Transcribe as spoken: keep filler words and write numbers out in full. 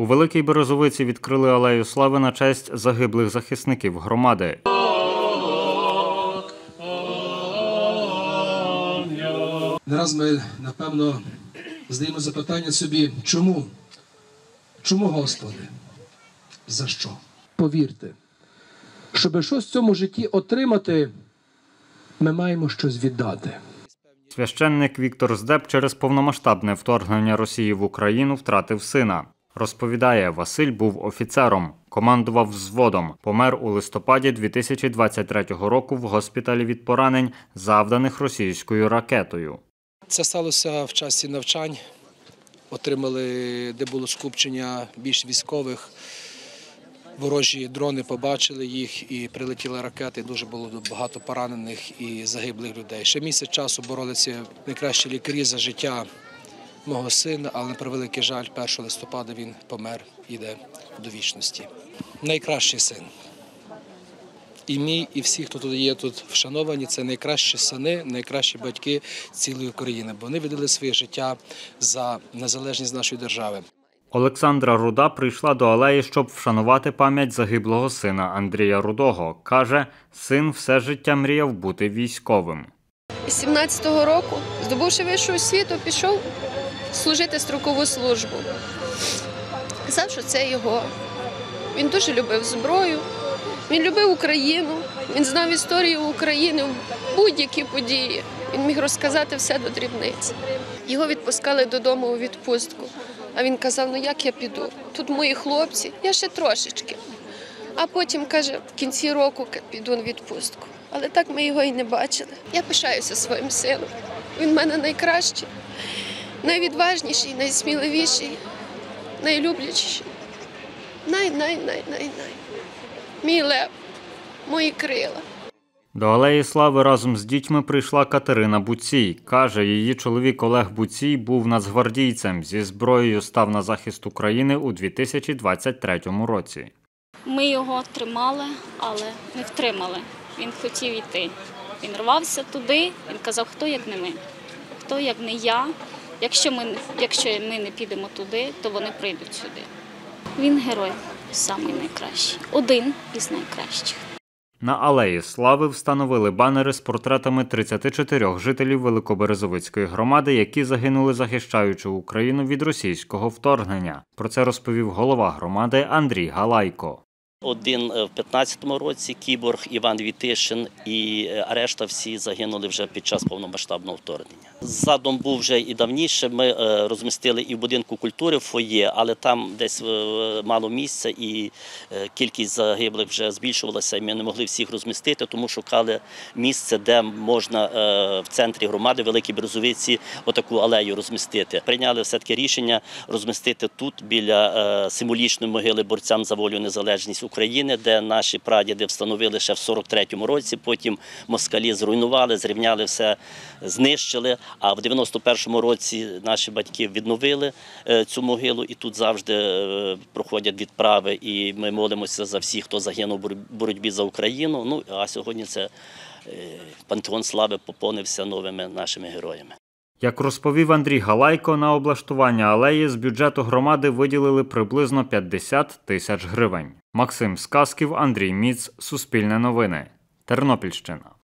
У Великій Березовиці відкрили алею слави на честь загиблих захисників громади. Не раз ми, напевно, задаємо запитання собі, чому? Чому, Господи? За що? Повірте, щоб щось в цьому житті отримати, ми маємо щось віддати. Священник Віктор Здеб через повномасштабне вторгнення Росії в Україну втратив сина. Розповідає, Василь був офіцером, командував взводом, помер у листопаді дві тисячі двадцять третього року в госпіталі від поранень, завданих російською ракетою. Це сталося в часі навчань. Отримали, де було скупчення більш військових. Ворожі дрони побачили їх і прилетіли ракети. Дуже було багато поранених і загиблих людей. Ще місяць часу боролися найкращі лікарі за життя мого сина, але на превеликий жаль, першого листопада він помер, іде до вічності. Найкращий син. І мій, і всі, хто тут є тут вшановані, це найкращі сини, найкращі батьки цілої України, бо вони віддали своє життя за незалежність нашої держави. Олександра Руда прийшла до алеї, щоб вшанувати пам'ять загиблого сина Андрія Рудого. Каже, син все життя мріяв бути військовим. З сімнадцятого року, здобувши вищу освіту, пішов служити строкову службу. Казав, що це його. Він дуже любив зброю, він любив Україну, він знав історію України, будь-які події. Він міг розказати все до дрібниць. Його відпускали додому у відпустку. А він казав, ну як я піду? Тут мої хлопці, я ще трошечки. А потім, каже, в кінці року піду на відпустку. Але так ми його і не бачили. Я пишаюся своїм сином. Він в мене найкращий, найвідважніший, найсміливіший, найлюблячіший. Най-най-най-най-най. Мій лев, мої крила. До алеї слави разом з дітьми прийшла Катерина Буцій. Каже, її чоловік Олег Буцій був нацгвардійцем. Зі зброєю став на захист України у дві тисячі двадцять третьому році. Ми його тримали, але не втримали. Він хотів йти. Він рвався туди, він казав, хто як не ми, хто як не я. Якщо ми, якщо ми не підемо туди, то вони прийдуть сюди. Він герой, самий найкращий, один із найкращих. На алеї слави встановили банери з портретами тридцяти чотирьох жителів Великоберезовицької громади, які загинули, захищаючи Україну від російського вторгнення. Про це розповів голова громади Андрій Галайко. Один в п'ятнадцятому році, кіборг Іван Вітишин, і решта всі загинули вже під час повномасштабного вторгнення. Задум був вже і давніше, ми розмістили і в будинку культури фоє, але там десь мало місця і кількість загиблих вже збільшувалася, і ми не могли всіх розмістити, тому шукали місце, де можна в центрі громади Великій Березовиці отаку алею розмістити. Прийняли все-таки рішення розмістити тут, біля символічної могили борцям за волю і незалежність України, де наші прадіди встановили ще в сорок третьому році, потім москалі зруйнували, зрівняли все, знищили, а в дев'яносто першому році наші батьки відновили цю могилу, і тут завжди проходять відправи, і ми молимося за всіх, хто загинув у боротьбі за Україну. Ну, а сьогодні це пантеон слави поповнився новими нашими героями. Як розповів Андрій Галайко, на облаштування алеї з бюджету громади виділили приблизно п'ятдесят тисяч гривень. Максим Сказків, Андрій Міц, Суспільне новини, Тернопільщина.